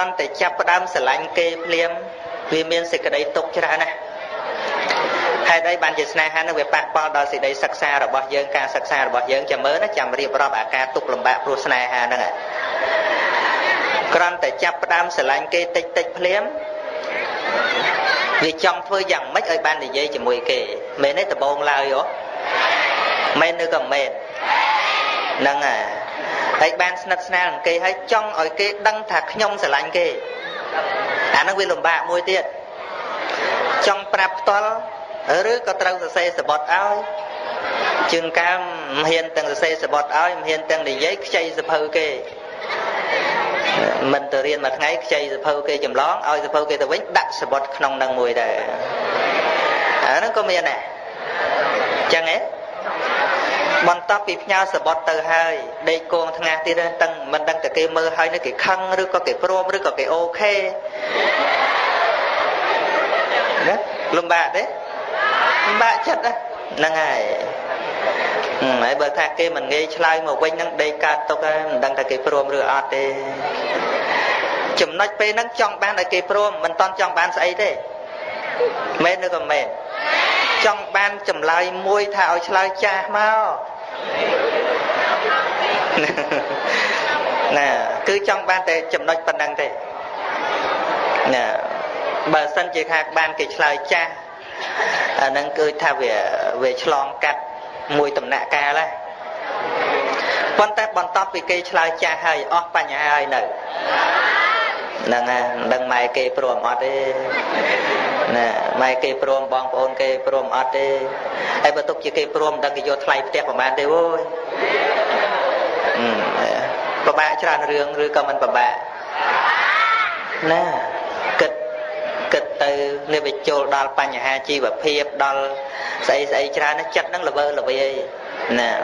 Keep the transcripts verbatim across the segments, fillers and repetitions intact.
Còn để chấp đám sẽ lạnh kê liêm vì miền sẽ cái đấy tục cho ra nè. Hai đây bạn chỉ này hai nó về bạc bao đó sẽ đấy sắc xa rồi bao giờ ca sắc xa rồi bao giờ chả mới nó chậm riêng vào bà ca tục làm bạc pro này ha nè. Còn để chấp đám sẽ lạnh kê tích tích liêm vì trong thôi rằng mấy ơi ban thì dây chỉ mùi kì mẹ ấy tập bông lao vô mẹ nữa còn mẹ nâng à thấy ban snap snap kì hay trong ở cái đăng thạc nhông sẽ lạnh kì à nó quy lùm bạc mùi tiết trong prap to ở rứ có trâu xe sẽ bọt áo chừng cam hiền từng xe sẽ bọt áo hiền từng để giấy chay sẽ phơi kì mình từ riêng mà ngay chay sẽ phơi kì chùm lón ơi sẽ phơi kì từ vĩnh đặt sẽ bọt nông năng mùi đây à nó có miền này chẳng ấy bọn tóc bị nhau sẽ bọt từ hai đây con thằng ngạc đi lên tầng mình đang từ cái mơ hai nó cái khăn rồi có cái prom rồi có cái ok đấy lùm bạc đấy lùm bạc chất đấy năng ngày ấy bữa thà kia mình nghe slide một quanh năng đây cả tóc mình đang từ cái prom rồi ọt đi chùm nói pe năng trong ban ở cái prom mình toàn trong ban say thế mệt nữa còn mệt trong ban chùm lại môi thảo slide cha mau nè cứ trong ban thế chùm nói phần năng thế nè bà sân chỉ khác ban cái slide cha à, nâng cứ tha về về chlong cắt mùi tầm nạ ca lá con ta bọn tóc vì cái slide cha hay óc bà nhà hai nè nâng à nâng mai cái prom ọt đi nè mai cái prom bong ôn cái prom ọt đi ai bà tục chỉ cái prom đăng cái vô thay đẹp của bạn đi ôi bà bạ cho ra rương rư cầm anh bà bạ nè kịch kịch từ nơi bị chôl đo bà nhà hai chi và phiếp đo xây xây cho ra nó chất nó là bơ là vì nè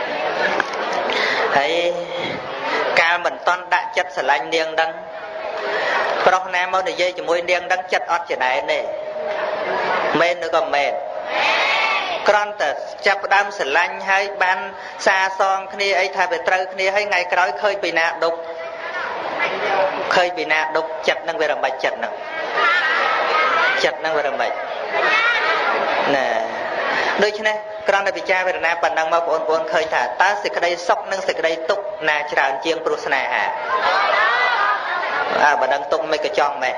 thấy ca mình toàn đã chất sẽ lanh niên đăng Prok nam mô này dây cho môi niên đăng chất ọt cho đại này mên nữa còn mên con ta chấp đam sẽ lanh hay ban xa son kia ấy thay về trâu kia hay ngày cái đó khơi bị nạt đục khơi bị nạt đục chặt năng về làm bạch chặt năng chặt năng về làm bạch nè đôi chứ này con này bị cha về nam bản năng mà bọn bọn khơi thả ta sẽ cái đây sốc năng sẽ cái đây tục nà chả chiêng prus này hả à bà đang tung mấy cái chong này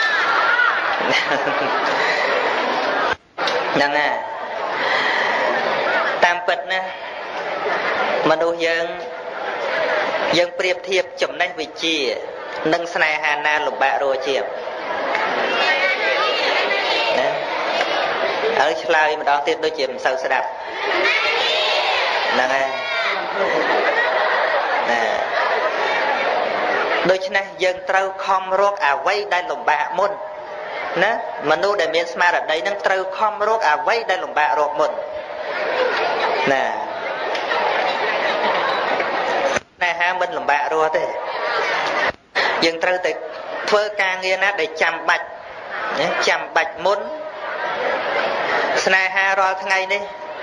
năng à tam bật nè mà đôi dân dân priệp thiệp chấm nách vị trí nâng snai hà na lục bạ rồi chiếm ở slide mà đó tiết đôi chiếm sâu sẽ đạp năng à nè đôi chân này dân trâu không rốt à vây đây lồng bạ môn nè mà nu để miền smart ở đây nâng trâu không rốt à vây đây lồng bạ rốt môn nè này ha mình lồng bạ rồi thế dân trâu thì thưa ca nghe nát để chăm bạch chăm bạch môn snai ha rồi thằng ngày đi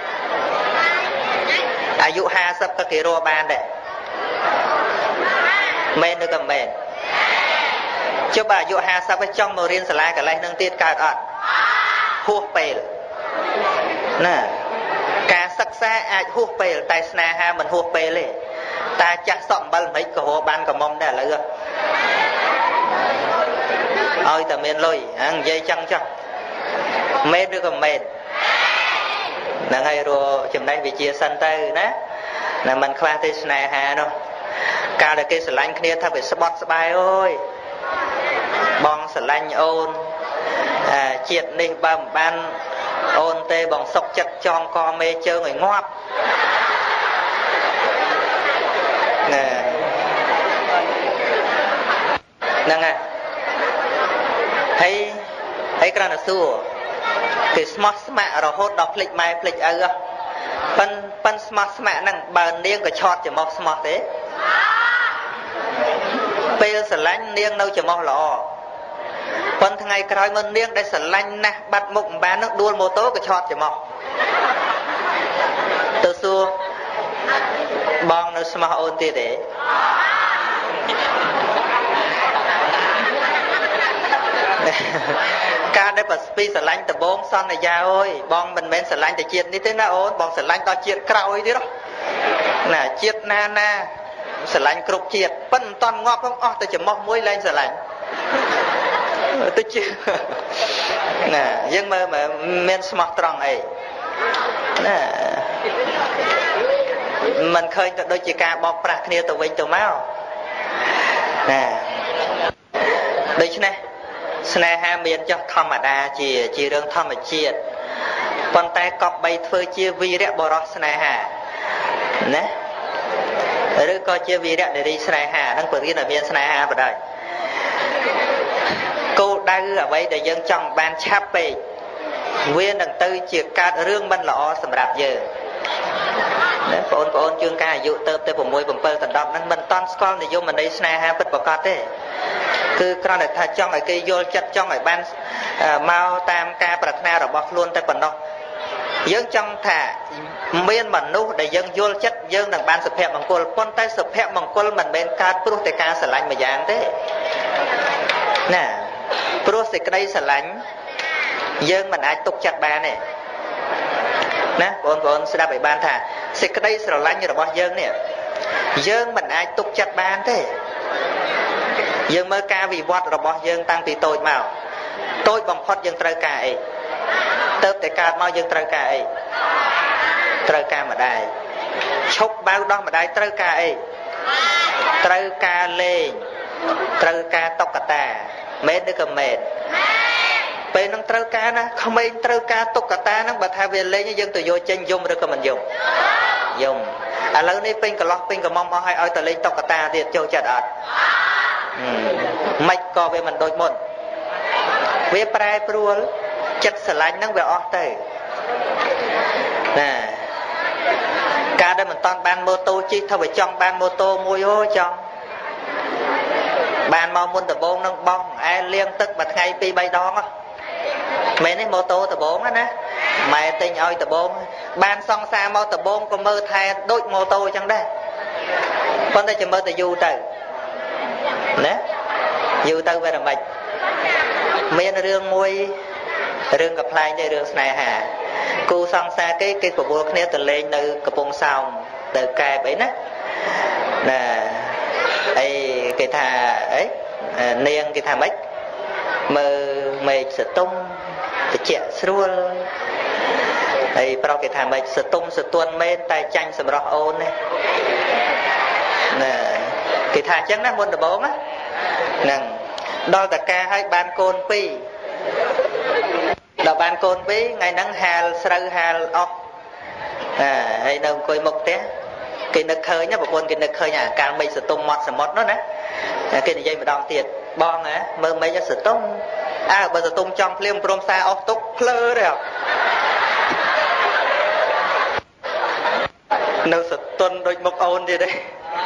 à dụ ha sắp các cái rô ban đấy mên được cầm mên cho bà dụ ha sắp cái trong màu riêng sả lai cả lại nâng tiết cả ọt hua pèl nè cả sắc xa ai hua pèl tại snai ha mình hua pèl lên ta chắc sọm bal mấy cái hồ ban cả mông đã lỡ ôi ta mên lôi ăn dây chăng chăng mên được cầm mên là ngay rồi chừng đây bị chia sân tư nè là mình khoa thế này hà đâu cao là cái sờ lanh kia thay phải spot bài ơi bong sờ lanh ôn à triệt đi bầm ban ôn tê bằng sọc chặt tròn co mê chơi người ngoạp nè nè nghe thấy thấy cái là xưa cái smart smart rồi hốt đọc lịch mai lịch ơ phân phân smart smart năng bờ niên cái chọt chỉ một smart thế bây giờ lanh niên đâu chỉ một lọ phân thằng ngày cái mình niên đây sờ lanh nè bắt mục bán nước đua mô tô cái chọt chỉ một từ xưa bong nó smart ôn tiền đấy Ca đây bật pi sờ lạnh tập bông son này ra ơi bong mình men sờ lạnh để chiết như thế nào ôn bong sờ lạnh to chiết cào đi đó nè chiết na na sờ lạnh cục chiết phân toàn ngọt không ó tôi chỉ mong muối lên sờ lạnh tôi chưa nè nhưng mà mà men smart tròn ấy nè mình khơi đôi chị ca bọc bạc kia từ vinh từ máu nè đây chứ này sne ha miền cho thầm mà đa chỉ chỉ đường thầm mà chiết con tay cọp bay phơi chia vi rẽ bò rót sne ha nè rồi coi chia vi rẽ để đi sne ha đang vừa đi là miền sne ha vào đây cô đang ở đây để dân trong ban chắp bì nguyên đằng tư chỉ cát rương bên lọ sầm rạp giờ đấy ôn ôn chương ca dụ tơ tơ bồng môi bồng pơ tận đọc nên mình toàn con thì vô mình đây sne ha bứt bò cọt thế cứ con này thay trong này cây vô chặt trong này ban mau tam ca bạc na rồi bọc luôn tay phần đâu dân trong thả miên mình nu để dân vô chất dân đằng ban sập hẹp bằng côn con tay sập hẹp bằng côn mình bên ca pro tay ca sờ lạnh mà dạng thế nè pro sờ cây sờ lạnh dân mình ai tục chặt ba này nè con con sẽ đáp bảy ban thả sờ cây sờ lạnh như là bao dân nè dân mình ai tục chặt ban thế dân mơ ca vì vọt rồi bỏ dân tăng vì tôi màu tôi bằng phật dân trời ca ấy tớp để ca mau dân trời ca ấy trời ca mà đài chốc bao đó mà đài trời ca ấy trời ca lên trời ca tóc cả ta mệt được cầm mệt bên nó trời ca na không bên trời ca tóc cả ta nó bật hai về lên như dân từ vô chân dùng được mình dùng dùng à lâu nay bên cả lót bên cả mong hai ơi từ lên tóc cả ta thì châu chặt ạt mạch co về mình đôi môn về prai pruol chất sờ lạnh năng về ót tới nè ca đây mình toàn ban mô tô chi thôi phải trong ban mô tô mùi hôi trong ban mau muôn tờ bốn năng bong ai liên tức mà ngay pi bay đó á mấy này mô tô tờ bốn á nè mày tình ơi tờ bốn ban song xa mau tờ bốn có mơ thay đôi mô tô chẳng đây con đây chỉ mơ tờ du trời nè dù tao về làm mạch miền rương môi rương gặp lại đây rương này hà cô xong xa cái cái của vua kia từ lên từ cặp bông xong từ cài bấy nè nè ấy cái thà ấy niên cái thà mấy mờ mày sẽ tung thì chẹt xua ấy bao cái thà mày sẽ tung sẽ tuôn men tay chanh sẽ rõ ôn này nè cái thà chắc nó muốn được bốn á nè đo tất cả hai ban côn pi đo ban côn pi ngày nắng hà sâu hà ốc à hay đâu coi một té cái nước khơi nhá một con cái nước khơi nhà càng bây giờ tung mọt sờ mọt nó nè cái này dây mà đong tiền bong á mơ mấy cho sờ tung à bây giờ tung trong phim prom sa ốc túc plơ đấy à đâu sờ tuân đôi một ôn đi đây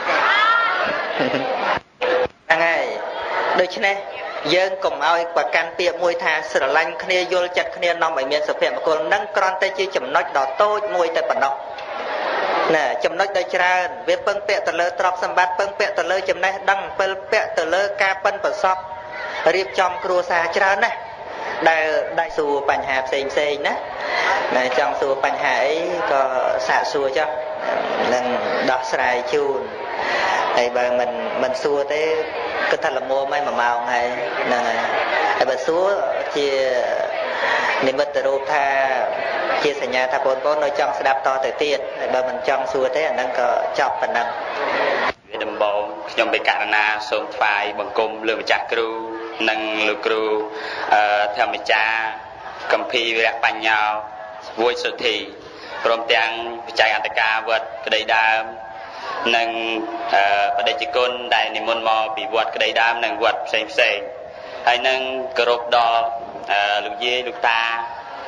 ngày đôi chứ này dân cùng ao và can tiệm mùi thà sửa lanh kia vô chặt kia nằm ở miền sập hẹp mà còn nâng con tay chi chấm nói đỏ tôi mùi tay bẩn đâu nè chấm nói đây ra về phân pẹ từ lơ trọc sầm bát phân pẹ từ lơ chấm này đăng phân pẹ từ lơ ca phân bẩn sọc riệp trong cua xa ra này đại đại sù bành hà xèn xèn nè này trong sù bành hà ấy có xả sùa cho lần đọt xài chun này bà mình mình xua tới cái thật là mua mấy mà màu này nè này bà xua chia niệm vật từ tha chia sẻ nhà thà bốn bốn nơi trong sẽ đáp to tới tiền bà mình trong xua thế là đang có chọc phần năng đầm bò trong bên cạnh na sôm phai bằng cung lừa chặt kêu nâng lừa kêu theo mình cha cầm phi về đặt bánh nhau vui sự thì rồi tiếng chạy ăn tất cả vật cái đây đa nâng ở đây chỉ con đại niệm môn mò bị vật cái đây đa nâng vật xem xem hay nâng cờ rốt đo lục dê lục ta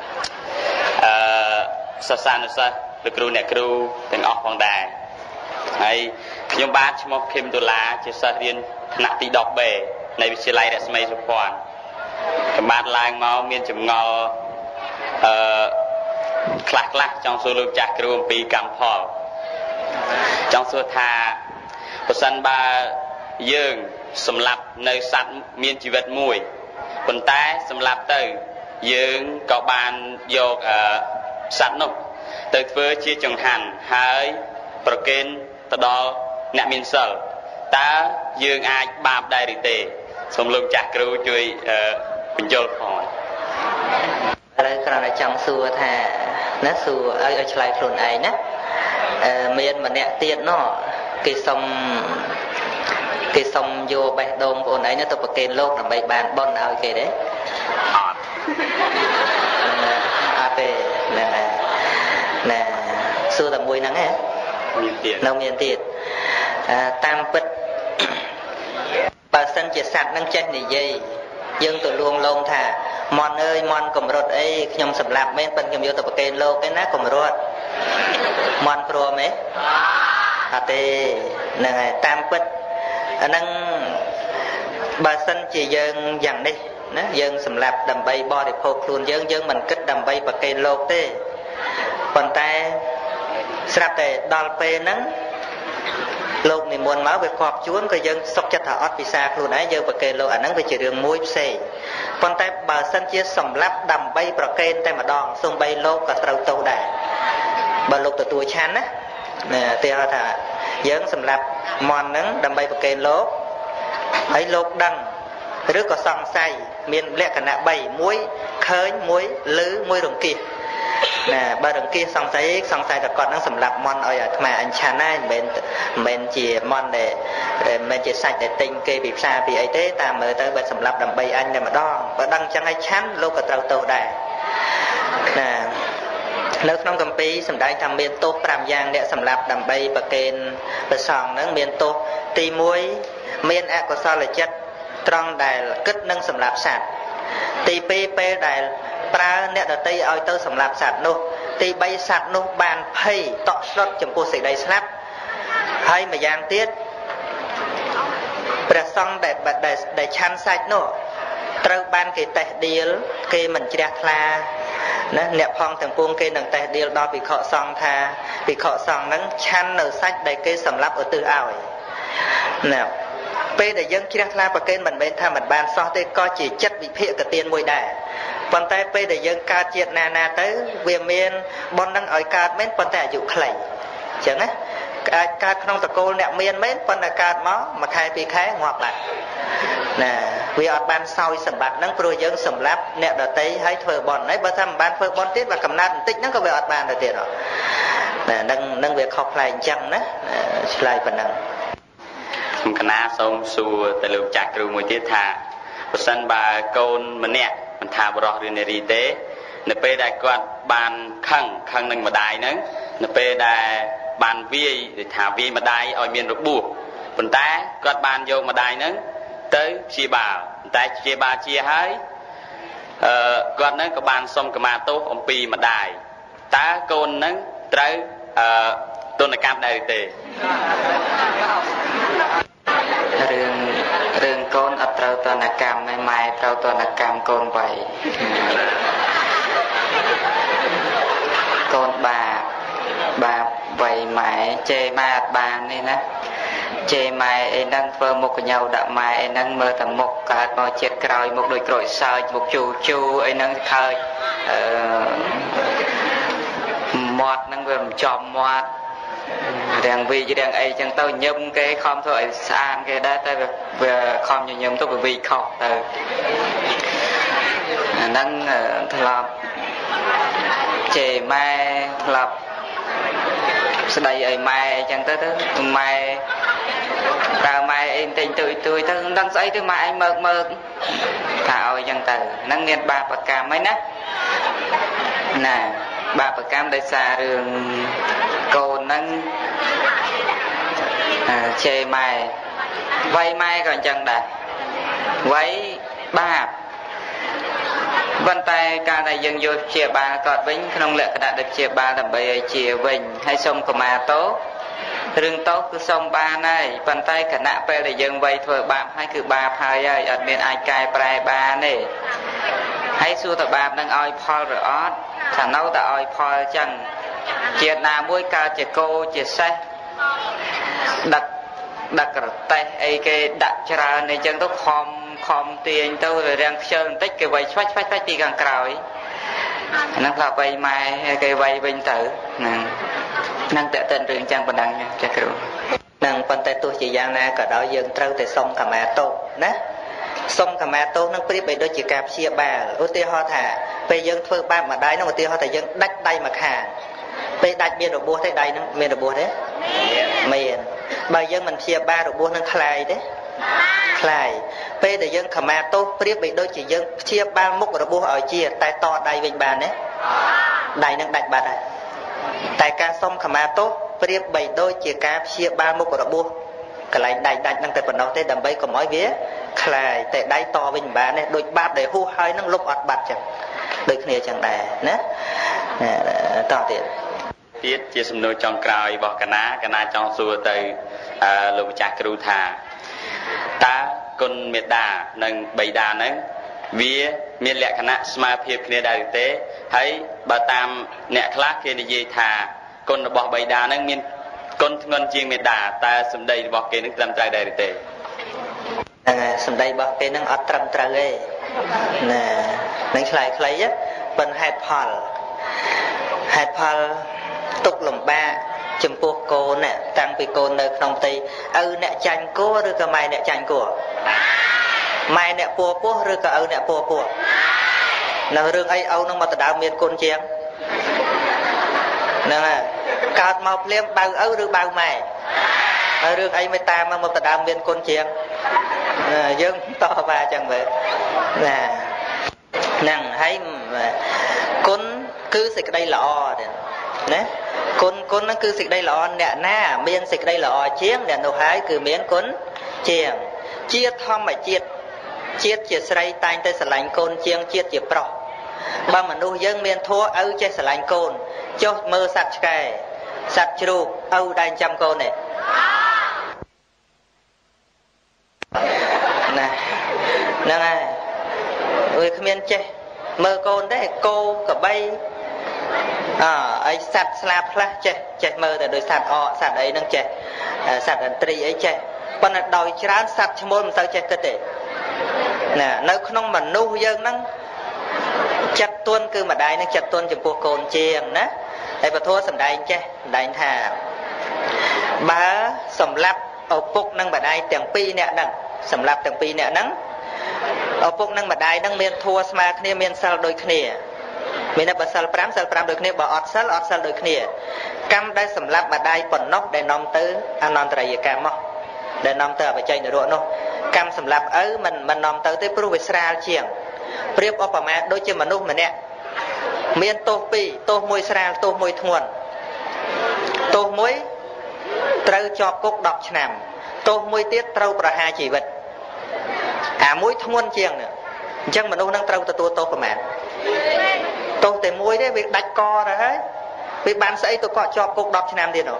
sa sa nó sa lục kêu nè kêu từng óc hoàng đài hay nhưng ba chỉ một kim đô la chỉ sa riêng nặng tí đọc bể này bị lấy để xem chụp hoàn cái bát lang máu miên chụp ngò khạc lắc trong số lượng chặt kêu bị cầm phò trong số tha một sân ba dương sầm lập nơi sạch miên chỉ vật mùi ប៉ុន្តែសម្រាប់ទៅយើងក៏បានយកសត្វនោះទៅធ្វើជាចង្ហាន់ហើយប្រគេនទៅដល់អ្នកមានសិលតើយើងអាចបាបដែរឬទេសូមលោកចាស់គ្រូជួយបញ្យល់ផងឥឡូវគ្រាន់តែចង់សួរថាណាសួរឲ្យឲ្យឆ្លើយខ្លួនឯងណាមានម្នាក់ទៀតនោះគេសុំគេសុំយកបេះដូងបងឯងទៅប្រគេនលោកដើម្បីបានបុណ្យឲ្យគេទេអត់អត់ទេណាណាសួរតែមួយហ្នឹងហ៎មានទៀតនៅមានទៀតតាមពិតបើសិនជាសត្វហ្នឹងចេះនិយាយយើងទៅលួងលោមថាមន់អើយមន់កំរត់អីខ្ញុំសម្លាប់មែនប៉ុន្តែខ្ញុំយកទៅប្រគេនលោកទេណាកំរត់មន់ព្រមទេអត់ទេហ្នឹងហើយតាមពិតអាហ្នឹងបើសិនជាយើងយ៉ាងនេះណាយើងសម្លាប់ដើម្បីបរិភោគខ្លួនយើងយើងមិនគិតដើម្បីប្រគេនលោកទេប៉ុន្តែស្រាប់តែដល់ពេលហ្នឹងលោកនិមន្តមកវាគប់ជួនក៏យើងសុខចិត្តថាអត់ពិសាខ្លួនឯងយើងប្រគេនលោកអាហ្នឹងវាជារឿងមួយផ្សេងប៉ុន្តែបើសិនជាសម្លាប់ដើម្បីប្រគេនតែម្ដងសូម្បីលោកក៏ត្រូវទោសដែរបើលោកទទួលឆាន់ណាទីហៅថាយើងសម្លាប់មន់ហ្នឹងដើម្បីប្រគេនលោកហើយលោកដឹងឬក៏សង្ស័យមានលក្ខណៈបីមួយឃើញមួយឮមួយរង្គៀសណាបើរង្គៀសសង្ស័យសង្ស័យតែគាត់នឹងសម្លាប់មន់ឲ្យអាត្មាអញឆាន់ណាមិនមែនមិនមែនជាមន់ដែលមិនមែនជាសាច់ដែលទិញគេពីផ្សារពីអីទេតាមមើលទៅបើសម្លាប់ដើម្បីអញតែម្ដងបើដឹងចឹងឲ្យឆាន់លោកក៏ត្រូវទោសដែរណានៅក្នុងគម្ពីរសម្ដែងថាមានទោសប្រាំយ៉ាងអ្នកសម្លាប់ដើម្បីប្រគេនព្រះសង្ឃហ្នឹងមានទោសទីមួយមានអកុសលចិត្តត្រង់ដែលគិតនឹងសម្លាប់សត្វទីពីរពេលដែលប្រើអ្នកដតីឲ្យទៅសម្លាប់សត្វនោះទីបីសត្វនោះបានភ័យតក់ស្លុតចំពោះសេចក្តីស្លាប់ហើយម្យ៉ាងទៀតព្រះសង្ឃដែលដែលឆាន់សាច់នោះត្រូវបានគេតេះដៀលគេមិនជ្រះថ្លាណាអ្នកផងទាំងពួងគេនឹងតេះដៀលដល់ភិក្ខុសង្ឃថាភិក្ខុសង្ឃហ្នឹងឆាន់នៅសាច់ដែលគេសម្លាប់ឧទ្ទិសឲ្យណាពេលដែលយើងជ្រះថ្លាប្រគេនមិនមែនថាមិនបានសោះទេក៏ជាចិត្តវិភាគទានមួយដែរប៉ុន្តែពេលដែលយើងកើតជាតិណាណាទៅវាមានបុណ្យនឹងឲ្យកើតមែនប៉ុន្តែអាយុខ្លីអញ្ចឹងណាអាចកើតក្នុងតកូលអ្នកមានមែនប៉ុន្តែកើតមកមួយខែពីរខែងាប់បាត់ណាវាអត់បានសោយសម្បត្តិហ្នឹងព្រោះយើងសម្លាប់អ្នកដតីឲ្យធ្វើបុណ្យហើយបើថាមិនបានធ្វើបុណ្យទៀតបើកំណត់បន្តិចហ្នឹងក៏វាអត់បានទៅទៀតណានឹងនឹងវាខុសប្លែកអញ្ចឹងណាឆ្លើយប៉ុណ្ណឹងខ្ញុំកណាសូមសួរទៅលោកចាស់គ្រូមួយទៀតថាប្រសិនបើកូនម្នាក់មិនថាបរោះឬនារីទេនៅពេលដែលគាត់បានខឹងខឹងនឹងម្ដាយហ្នឹងនៅពេលដែលបានវាយឬថាវាយម្ដាយឲ្យមានរបួសប៉ុន្តែគាត់បានយកម្ដាយហ្នឹងទៅព្យាបាលប៉ុន្តែព្យាបាលជាហើយអឺគាត់ហ្នឹងក៏បានសុំខមាទោសអំពីម្ដាយតើកូនហ្នឹងត្រូវអឺទណ្ឌកម្មដែរទេរឿងរឿងកូនអត់ត្រូវទណ្ឌកម្មទេម៉ែត្រូវទណ្ឌកម្មកូនໄວកូនបាបបាបໄວម៉ែជេរម៉ែអត់បាននេះណាជេរម៉ែអីហ្នឹងធ្វើមុខកញ្ញោដាក់ម៉ែអីហ្នឹងមើលតែមុខកើតមកជាតិក្រោយមុខដូចក្រូចសើចមុខជូជូអីហ្នឹងខើចអឺមាត់ហ្នឹងវាមិនចំមាត់រាំងវីរាំងអីចឹងទៅញឹមគេខំធ្វើឲ្យស្អាតគេដែរតែវាខំញញឹមទៅវាវីខុសទៅអាហ្នឹងធ្លាប់ជេរម៉ែធ្លាប់ស្ដីឲ្យម៉ែអញ្ចឹងទៅទៅម៉ែប្រើម៉ែអីតែងទួយទួយទៅមិនដឹងស្អីទៅម៉ែឯងមើកមើកថាឲ្យអញ្ចឹងទៅហ្នឹងមានបាបកម្មហើយណាណាបាបកម្មដោយសាររឿងកូនហ្នឹងជេរម៉ែវ័យម៉ែក៏អញ្ចឹងដែរវ័យបាបប៉ុន្តែការដែលយើងយកព្យាបាលគាត់វិញក្នុងលក្ខណៈដែលព្យាបាលដើម្បីឲ្យជាវិញហើយសូមខមាទោសរឿងទោសគឺសូមបានហើយប៉ុន្តែគណៈពេលដែលយើងវ័យធ្វើបាបហើយគឺបាបហើយហើយអត់មានអាចកែប្រែបានទេហើយសួរតើបាបនឹងឲ្យផលឬអត់ថានៅតែឲ្យផលចឹងជាតិណាមួយកើតជាគោជាសេះដឹកដឹករតេះអីគេដាក់ច្រើនអីចឹងទៅខំខំទាញទៅរាំងខ្ជិលបន្តិចគេវាយឆ្វាច់ឆ្វាច់ឆ្វាច់ពីខាងក្រោយហ្នឹងថាបីម៉ែគេវាយវិញទៅហ្នឹងហ្នឹងតើតើរឿងចឹងប៉ុណ្ណឹងចាគ្រូហ្នឹងប៉ុន្តែទោះជាយ៉ាងណាក៏ដោយយើងត្រូវតែសុំខមាទោសណាសុំខមាទោសនឹងប្រៀបបីដូចជាការព្យាបាលឧទាហរណ៍ថាពេលយើងធ្វើបាបម្ដាយនឹងឧទាហរណ៍ថាយើងដាច់ដៃមួយខាងពេលដាច់មានរបួសទេដៃនឹងមានរបួសទេមានបើយើងមិនព្យាបាលរបួសនឹងคลายទេคลายពេលដែលយើងខមាទោសប្រៀបបីដូចជាយើងព្យាបាលមុខរបួសឲ្យជាតែតដៃវិញបានទេដៃនឹងដាច់បាត់ហើយតែការសុំខមាទោសប្រៀបបីដូចជាការព្យាបាលមុខរបួសកន្លែងដៃដាច់នឹងតែប៉ុណ្ណោះទេដើម្បីកុំឲ្យវាคลายតែដៃតវិញមិនបានទេដូចបាបដែលហួសហើយនឹងលុបអត់បាត់ចឹងដូចគ្នាចឹងដែរណាតទៀតទៀតជាសំណួរចុងក្រោយរបស់កណាកណាចង់សួរទៅលោកម្ចាស់គ្រូថាតើគុណមេត្តានិងបិតាហ្នឹងវាមានលក្ខណៈស្មើភាពគ្នាដែរឬទេហើយបើតាមអ្នកខ្លះគេនិយាយថាគុណរបស់បិតាហ្នឹងមានគុណធ្ងន់ជាងមេត្តាតើសម្ដីរបស់គេនឹងត្រឹមត្រូវដែរឬទេហ្នឹងហើយសម្ដីរបស់គេនឹងអត់ត្រឹមត្រូវទេណានឹងឆ្លើយខ្លីប៉ុន្តែហេតុផលហេតុផលទុកលំបាកចំពោះកូនតាំងពីកូននៅក្នុងផ្ទៃឪអ្នកចាញ់គោឬក៏ម៉ែអ្នកចាញ់គោម៉ែអ្នកពោពោះឬក៏ឪអ្នកពោពោះនៅរឿងអីឪនឹងមកដណ្ដើមមានគុណជាងហ្នឹងហើយកើតមកភ្លាមបៅឪឬបៅម៉ែហើយរឿងអីមេតាមកមកដណ្ដើមមានគុណជាងយើងតបថាចឹងមើលណាហ្នឹងហើយគុណគឺសេចក្តីល្អទេណាគុណគុណហ្នឹងគឺសេចក្តីល្អអ្នកណាមានសេចក្តីល្អជាងអ្នកនោះហើយគឺមានគុណជាងជាតិធម្មជាតិជាតិជាស្រីតែងតែស្រឡាញ់កូនជាងជាតិជាប្រុសបើមនុស្សយើងមានធัวឪចេះស្រឡាញ់កូនចុះមើលសត្វឆ្កែសត្វជ្រូកឪដែលចាំកូននេះណាហ្នឹងហើយវាគ្មានចេះមើលកូនទេគោក្របីអើអីសត្វស្លាបខ្លះចេះចេះមើលតែដោយសត្វអកសត្វអីហ្នឹងចេះសត្វឥន្ទ្រីអីចេះប៉ុន្តែដោយច្រើនសត្វឈ្មោលមិនសូវចេះគិតទេណានៅក្នុងមនុស្សយើងហ្នឹងចិត្តទន់គឺម្ដាយនឹងចិត្តទន់ចំពោះកូនជាងណាហើយពធសម្ដែងចេះសម្ដែងថាបើសម្លាប់ឪពុកនិងម្ដាយទាំងពីរអ្នកហ្នឹងសម្លាប់ទាំងពីរអ្នកហ្នឹងឪពុកនិងម្ដាយហ្នឹងមានធัวស្មើគ្នាមានសិលដូចគ្នាមានតែបើសិលប្រាំសិលប្រាំដូចគ្នាបើអត់សិលអត់សិលដូចគ្នាកម្មដែលសម្លាប់ម្ដាយប៉ុណ្ណោះដែលនាំទៅអនន្តរយកម្មមកដែលនាំទៅអបជ័យនរកនោះកម្មសម្លាប់ឪមិនមិននាំទៅទេព្រោះវាស្រាលជាងប្រៀបឧបមាដូចជាមនុស្សម្នាក់មានទោសពីរទោសមួយស្រាលទោសមួយធ្ងន់ទោសមួយត្រូវជាប់គុកដប់ឆ្នាំទោសមួយទៀតត្រូវប្រហារជីវិតអាមួយធ្ងន់ជាងនេះអញ្ចឹងមនុស្សនឹងត្រូវទទួលទោសប្រមាណទោសតែមួយទេវាដាច់កទៅហើយវាបានស្អីទៅក៏ជាប់គុកដប់ឆ្នាំទៀតនោះ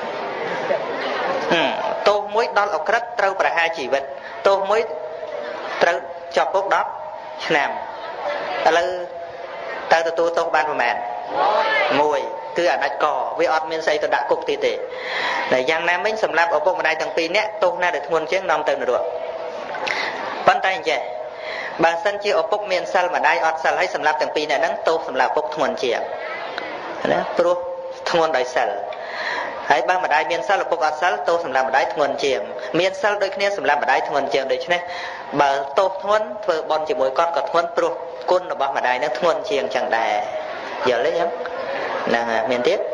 ទោសមួយដល់អក្រិតត្រូវប្រហារជីវិតទោសមួយត្រូវជាប់គុកដប់ឆ្នាំឥឡូវតើទទួលទោសបានប្រមាណមួយគឺអាដាច់កវាអត់មានស្អីទៅដាក់គុកទៀតទេតែយ៉ាងណាមិញសម្រាប់ឪពុកម្ដាយទាំងពីរនាក់ទោសណាដែលធ្ងន់ជាងនាំទៅនរកប៉ុន្តែអញ្ចឹងបើសិនជាឪពុកមានសិលម្ដាយអត់សិលហើយសម្រាប់ទាំងពីរនាក់ហ្នឹងទោសសម្រាប់ឪពុកធ្ងន់ជាងណាព្រោះធ្ងន់ដោយសិលហើយបើម្ដាយមានសិលឪពុកអត់សិលទោសសម្រាប់ម្ដាយធ្ងន់ជាងមានសិលដូចគ្នាសម្រាប់ម្ដាយធ្ងន់ជាងដូច្នេះបើទោសធ្ងន់ធ្វើបន់ជាមួយគាត់ក៏ធ្ងន់ព្រោះគុណរបស់ម្ដាយនឹងធ្ងន់ជាងចឹងដែរយល់ទេចឹងហ្នឹងហើយមានទៀត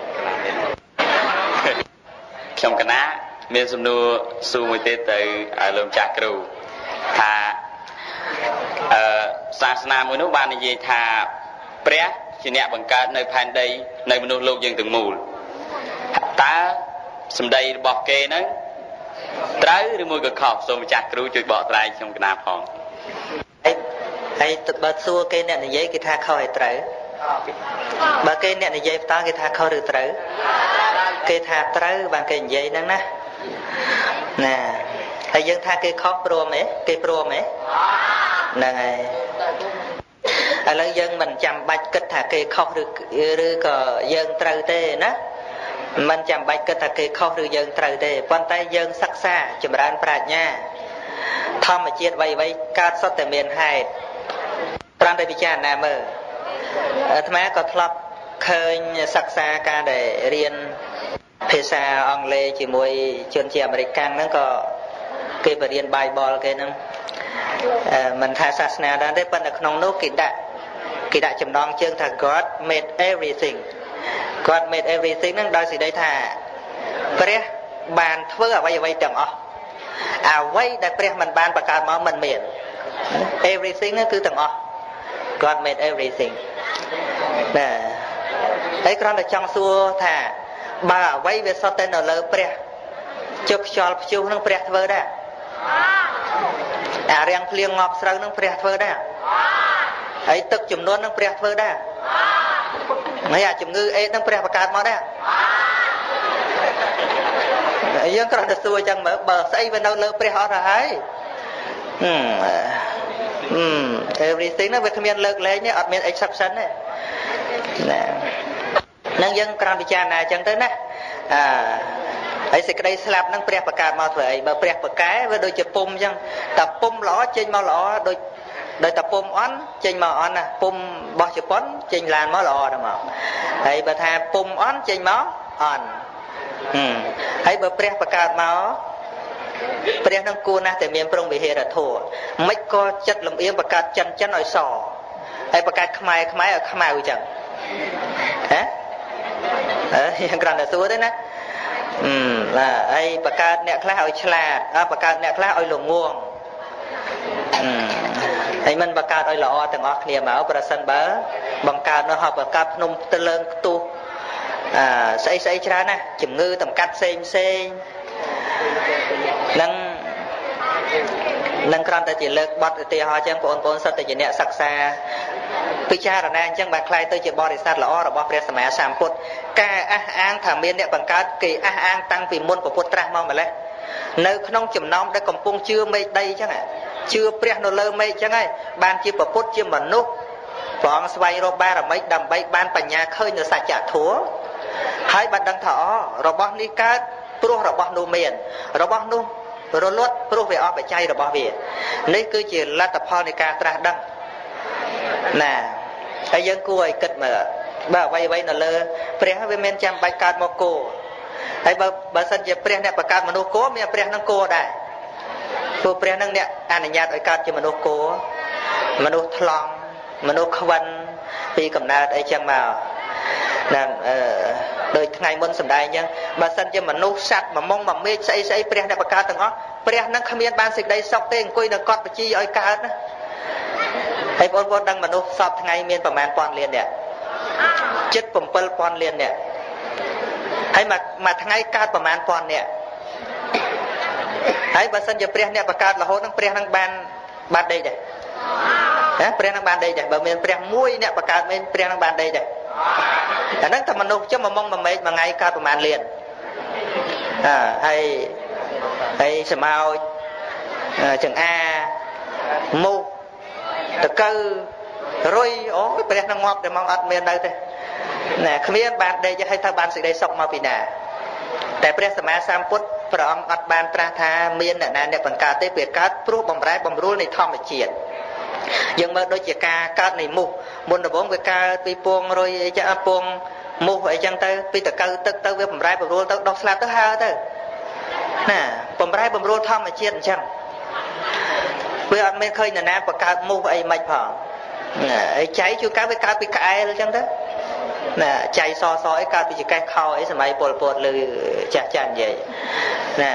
ខ្ញុំកណាមានសំណួរសួរមួយទៀតទៅឲ្យលោកម្ចាស់គ្រូថាអឺសាសនាមួយនោះបាននិយាយថាព្រះជាអ្នកបង្កើតនៅផែនដីនៃមនុស្សលោកយើងទាំងមូលតើសម្ដីរបស់គេហ្នឹងត្រូវឬមួយក៏ខុសសូមម្ចាស់គ្រូជួយបកស្រាយខ្ញុំកណាផងហើយហើយបើសួរគេអ្នកនិយាយគេថាខុសហើយត្រូវបើគេអ្នកនិយាយបន្តគេថាខុសឬត្រូវគេថាត្រូវបានគេនិយាយហ្នឹងណាណាហើយយើងថាគេខុសព្រមទេគេព្រមទេហ្នឹងហើយឥឡូវយើងមិនចាំបាច់គិតថាគេខុសឬឬក៏យើងត្រូវទេណាមិនចាំបាច់គិតថាគេខុសឬយើងត្រូវទេប៉ុន្តែយើងសិក្សាចម្រើនប្រាជ្ញាធម្មជាតិអ្វីអ្វីកើតសុទ្ធតែមានហេតុត្រង់តែពិចារណាមើលអាត្មាក៏ធ្លាប់ឃើញសិក្សាការដែលរៀនភាសាអង់គ្លេសជាមួយជនជាអាមេរិកហ្នឹងក៏គេបរៀន Bible គេហ្នឹងមិនថាសាសនាដែរទេប៉ុន្តែក្នុងនោះគេដាក់គេដាក់ចំណងជើងថា God made everything God made everything ហ្នឹងដោយសេចក្តីថាព្រះបានធ្វើអ្វីអ្វីទាំងអស់អ្វីដែលព្រះមិនបានបង្កើតមកមិនមាន everything ហ្នឹងគឺទាំងអស់ God made everything ណាហើយគ្រាន់តែចង់សួរថាបើអ្វីវាសុទ្ធតែនៅលើព្រះចុះខ្យល់ព្យុះហ្នឹងព្រះធ្វើដែរអារាំងភ្លៀងងាប់ស្រូវហ្នឹងព្រះធ្វើដែរហើយទឹកចំនួនហ្នឹងព្រះធ្វើដែរហើយអាជំងឺអេដហ្នឹងព្រះបង្កើតមកដែរយើងគ្រាន់តែសួរអញ្ចឹងមើលបើស្អីវានៅលើព្រះអត់ទៅហើយហឹមហឹម everything ហ្នឹងវាគ្មានលើកលែងទេអត់មាន exception ទេណានឹងយើងគ្រាន់ពិចារណាអញ្ចឹងទៅណាអឺហើយសេចក្តីស្លាប់ហ្នឹងព្រះបង្កើតមកធ្វើអីបើព្រះបកែវាដូចជាពុំអញ្ចឹងតែពុំល្អចេញមកល្អដូចដោយតែពុំអន់ចេញមកអន់ណាពុំរបស់ជប៉ុនចេញឡានមកល្អដល់មកហើយបើថាពុំអន់ចេញមកអន់ហឹមហើយបើព្រះបង្កើតមកព្រះនឹងគួរណាស់តែមានព្រំវិហារធម៌មិនក៏ចិត្តលំអៀងបង្កើតចិនចិនឲ្យសហើយបង្កើតខ្មែរខ្មែរឲ្យខ្មៅអញ្ចឹងហ៎អឺយ៉ាងគ្រាន់តែសួរទេណាអឺបាទហើយបង្កើតអ្នកខ្លះឲ្យឆ្លាតបង្កើតអ្នកខ្លះឲ្យល្ងងអឺហើយមិនបង្កើតឲ្យល្អទាំងអស់គ្នាមកប្រសិនបើបង្កើតនោះហៅបង្កើតភ្នំទៅលើខ្ទុះអឺស្អីស្អីច្រើនណាជំងឺតម្កាត់ផ្សេងផ្សេងនឹងនឹងគ្រាន់តែជាលើកបទឧទាហរណ៍ចឹងបងប្អូនសិតតែជាអ្នកសិក្សាពិចារណាអញ្ចឹងបានខ្លាយទៅជាបរិស័ទល្អរបស់ព្រះសម្មាសម្ពុទ្ធការអះអាងថាមានអ្នកបង្កើតគេអះអាងតាំងពីមុនពុទ្ធត្រាស់មកម្លេះនៅក្នុងចំណោមដែលកំពុងជឿមេឃដីអញ្ចឹងជឿព្រះនៅលើមេឃអញ្ចឹងហើយបានជាពុទ្ធជាមនុស្សព្រះអង្គស្វែងរកបារមីដើម្បីបានបញ្ញាឃើញនៅសច្ចធម៌ហើយបានដឹងថាអូរបស់នេះកើតព្រោះរបស់នោះមានរបស់នោះរលត់ព្រោះវាអស់បច្ច័យរបស់វានេះគឺជាលទ្ធផលនៃការត្រាស់ដឹងណាហើយយើងគួរឲ្យគិតមើលបើអ្វីអ្វីនៅលើព្រះវាមានចាំបាច់កើតមកគោហើយបើបើសិនជាព្រះអ្នកបង្កើតមនុស្សគោមានព្រះនឹងគោដែរព្រោះព្រះនឹងអ្នកអនុញ្ញាតឲ្យកើតជាមនុស្សគោមនុស្សថ្លង់មនុស្សខ្វិនពីកំណើតអីចឹងមកណាអឺដោយថ្ងៃមុនសម្ដែងអញ្ចឹងបើសិនជាមនុស្សសត្វមួយមុងមួយមេឃស្អីស្អីព្រះអ្នកបង្កើតទាំងអស់ព្រះនឹងគ្មានបានសេចក្តីសុខទេអង្គុយនៅកត់បជីឲ្យកើតណាហើយបងប្អូនដឹងមនុស្សសពថ្ងៃមានប្រមាណពាន់លានអ្នកជិត7ពាន់លានអ្នកហើយមួយមួយថ្ងៃកើតប្រមាណពាន់អ្នកហើយបើសិនជាព្រះអ្នកបង្កើតរហូតនឹងព្រះនឹងបានបានដេកដែរណាព្រះនឹងបានដេកដែរបើមានព្រះមួយអ្នកបង្កើតមានព្រះនឹងបានដេកដែរអាហ្នឹងតែមនុស្សចឹងមួយម៉ោងមួយម៉េចមួយថ្ងៃកើតប្រមាណលានអើហើយហើយសម្ោចចង្អាមូសតកៅរុយអូយព្រះនឹងងាប់តែមកអត់មាននៅទេណែគ្មានបានដេកឲ្យថាបានសេចក្តីសុខមកពីណាតែព្រះសម្មាសម្ពុទ្ធព្រះអង្គអត់បានត្រាស់ថាមានអ្នកណាអ្នកបង្កើតទេវាកើតព្រោះបំរែបំរួលនៃធម្មជាតិយើងមើលដូចជាការកើតនៃមូសមុនដំបូងវាកើតពីពងរុយអីចឹងពងមូសអីចឹងទៅពីតកៅទឹកទៅវាបំរែបំរួលទៅដុះស្លាប់ទៅហើទៅណាបំរែបំរួលធម្មជាតិអញ្ចឹងវាអត់មានឃើញនរណាបង្កើតមូសអីមិនផងណាអីចៃជួនកាលវាកើតពីក្អែលអញ្ចឹងទៅណាចៃសសអីកើតពីចកេះខោអីសម័យពលពតលើចាស់ចាស់និយាយណា